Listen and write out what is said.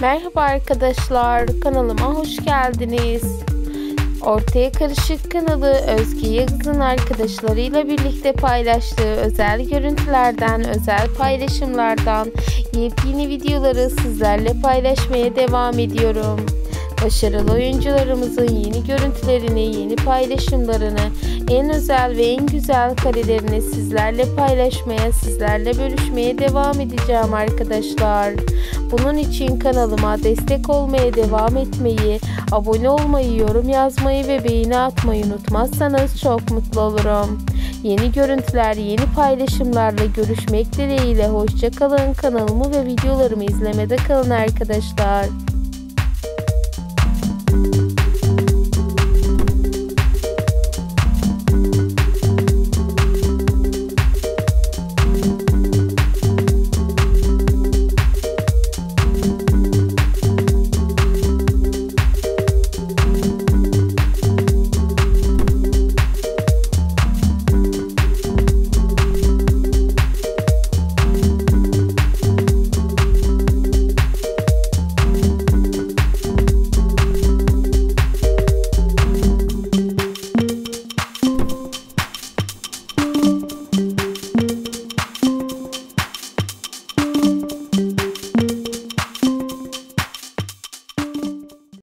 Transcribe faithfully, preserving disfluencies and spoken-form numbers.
Merhaba arkadaşlar, kanalıma hoş geldiniz. Ortaya Karışık kanalı Özge Yağız'ın arkadaşlarıyla birlikte paylaştığı özel görüntülerden, özel paylaşımlardan yepyeni videoları sizlerle paylaşmaya devam ediyorum. Başarılı oyuncularımızın yeni görüntülerini, yeni paylaşımlarını, en özel ve en güzel karelerini sizlerle paylaşmaya, sizlerle bölüşmeye devam edeceğim arkadaşlar. Bunun için kanalıma destek olmaya devam etmeyi, abone olmayı, yorum yazmayı ve beğeni atmayı unutmazsanız çok mutlu olurum. Yeni görüntüler, yeni paylaşımlarla görüşmek dileğiyle. Hoşça kalın. Kanalımı ve videolarımı izlemede kalın arkadaşlar.